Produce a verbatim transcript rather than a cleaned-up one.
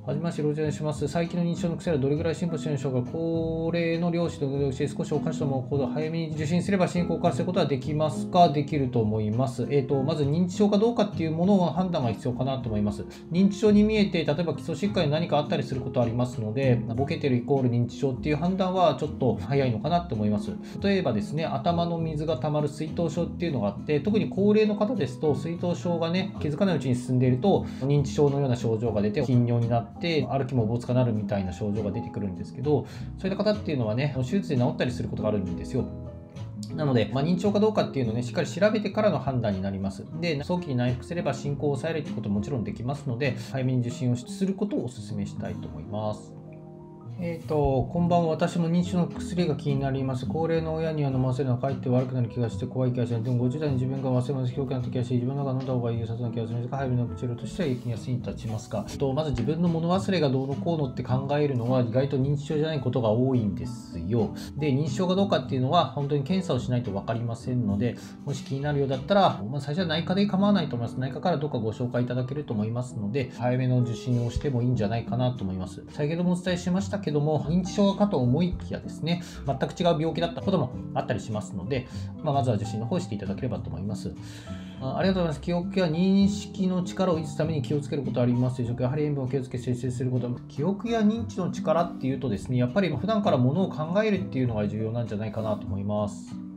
はじめまして、ロジャーにします。最近の認知症の癖はどれぐらい進歩しているでしょうか。高齢の両親と同時少しおかしなもの行動を早めに受診すれば進行を化することはできますか。できると思います。えっと、まず認知症かどうかっていうものの判断が必要かなと思います。認知症に見えて、例えば基礎疾患に何かあったりすることはありますので、ボケてるイコール認知症っていう判断はちょっと早いのかなと思います。例えばですね、頭の水が溜まる水頭症っていうのがあって、特に高齢の方ですと、水頭症がね、気づかないうちに進んでいると、認知症のような症状が出て、頻尿になって、歩きもおぼつかなるみたいな症状が出てくるんですけど、そういった方っていうのはね、手術で治ったりすることがあるんですよ。なので、まあ、認知症かどうかっていうのをね、しっかり調べてからの判断になります。で、早期に内服すれば進行を抑えるということももちろんできますので、早めに受診をすることをお勧めしたいと思います。えーと、こんばんは。私も認知症の薬が気になります。高齢の親には飲ませるのはかえって悪くなる気がして怖い気がしない。でもごじゅう代に自分が忘れます表記な時はし、自分のが飲んだ方がいい良さそうな気がするんですが、早めの治療としては役に立ちますか。とまず自分の物忘れがどうのこうのって考えるのは意外と認知症じゃないことが多いんですよ。で、認知症かどうかっていうのは本当に検査をしないと分かりませんので、もし気になるようだったら、まあ、最初は内科で構わないと思います。内科からどうかご紹介いただけると思いますので、早めの受診をしてもいいんじゃないかなと思います。先ほどもお伝えしましたけども、認知症かと思いきやですね、全く違う病気だったこともあったりしますので、まあ、まずは受診の方をしていただければと思います。ありがとうございます。記憶や認識の力を維持するために気をつけることはありますでしょうか。やはり塩分を気をつけ節制すること。記憶や認知の力っていうとですね、やっぱり普段からものを考えるっていうのが重要なんじゃないかなと思います。